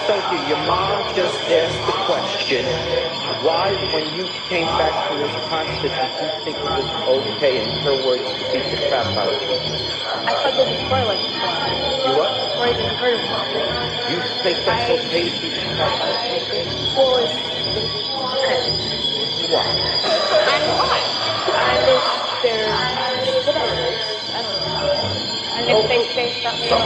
told you, your mom just asked the question, why, when you came back from this concert, did you think it was okay, in her words, to beat the crap out of you? I thought that was spoiling. You what? Before I even heard of it. You think that's okay to beat the crap out of you? Well, it's Why? and why? And if they're whatever it is, I don't know. And if they say something like,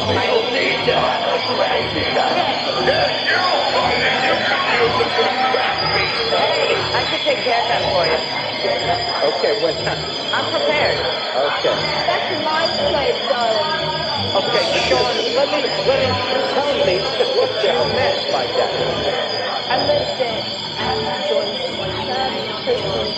hey, I can take care of that for you. Okay, when? I'm prepared. Okay. That's my place, darling. Okay, Sean, let me tell me what you meant by that. I lived it and enjoyed my church, Christian,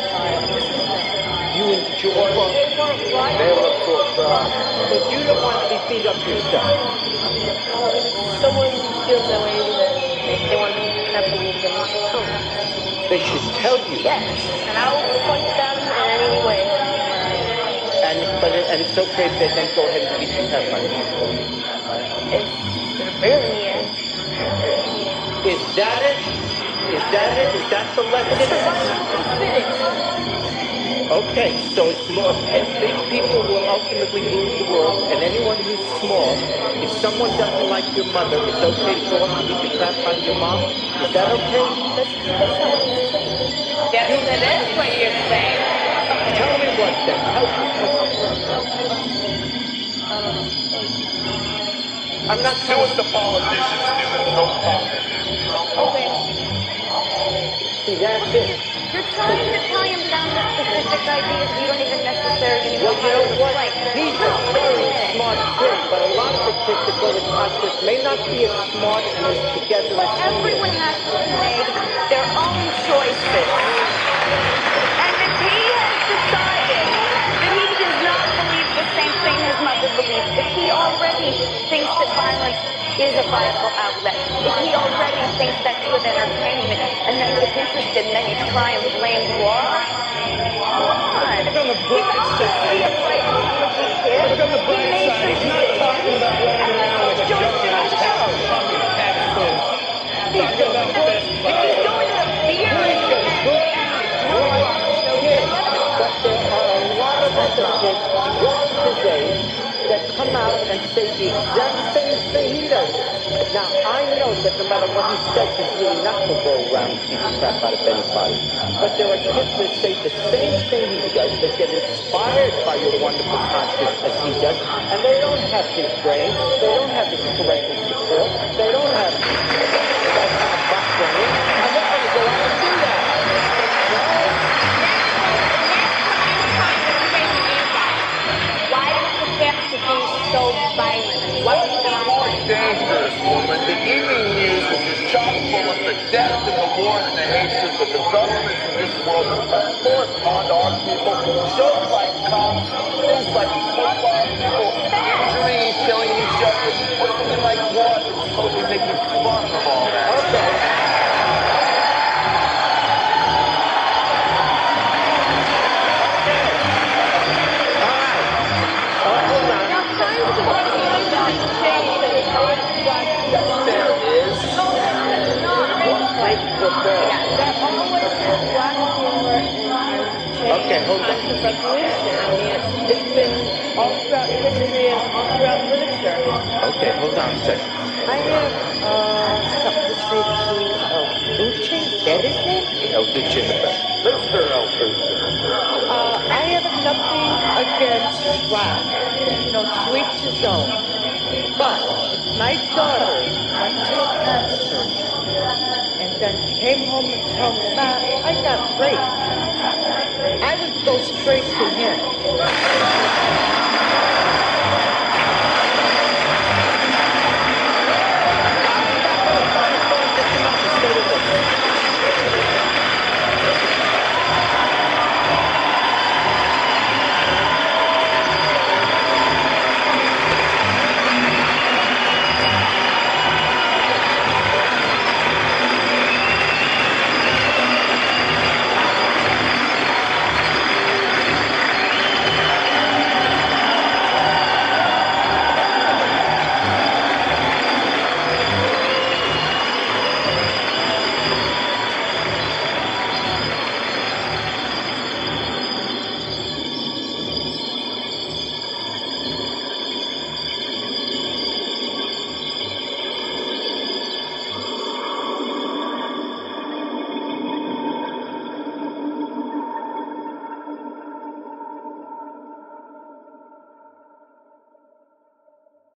You enjoy they weren't right. they were for but you don't want to be beat up yourself. Someone feels that way that they want to be careful with them. They should tell you. Yes, and I'll point them in any way. And it's okay if they then go ahead and beat the crap out of you. If they're barely in. Is that it? Is that the lesson? Okay, so it's more, and big people will ultimately lose the world, and anyone who's small, if someone doesn't like your mother, it's okay to go up and beat the crap out of your mom? Is that okay? Yes, it is what you're saying. Tell me what then. I'm not Do what the politicians do. No politics. Okay. See, that's it. You're trying to tie him down to specific ideas you don't even necessarily know Well, you know what? like. He's a very smart kid, but a lot of the kids that go to concerts may not be as smart and as together as he is. Everyone has to make their own choices. And if he has decided that he does not believe the same thing his mother believes, if he already thinks that violence is a viable outlet, if he already thinks that's good entertainment, and then gets interested and then you try and blame war, come on. He's obviously a bright, intelligent kid. Look on the bright He made side. some He's not talking about running around like a junkyard fucking cat food. Talking about this. If he's going to beer But there are a lot of other kids just his age that come out and say the exact same thing he does. Now, I know that no matter what he says, he's really not going to go around and beat the crap out of anybody. But there are kids that say the same thing he does, that get inspired by your wonderful concerts as he does, and they don't have his brain, they don't have his parental support, they don't have that kind of background, and they're going to go out and do that. Why does the have to be so violent? What's more dangerous, woman? The evening news is just chock full of the death and the war and the hatred that the governments in this world have forced onto our people. Shows like cops, things like football people, injuring and killing each other, or something like war that's supposed to be making fun of all that. Okay. Okay, hold on. It's been all throughout history and all throughout literature. Okay, hold on a second. I have something to say to Uche. That is it? El Duce in the back. Mr. Elton. I have nothing against rap. To each his own. But my daughter went to a concert and then came home and told me, Ma, I got raped. I would go straight to him.